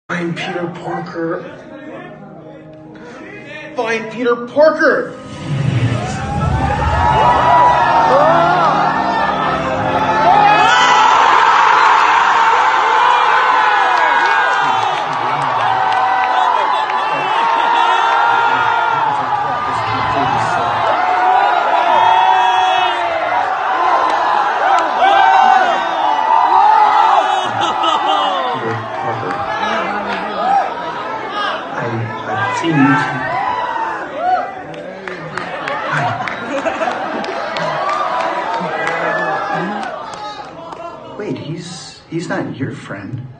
Find Peter Parker. Find Peter Parker! I've seen you. Hi. Wait, he's not your friend.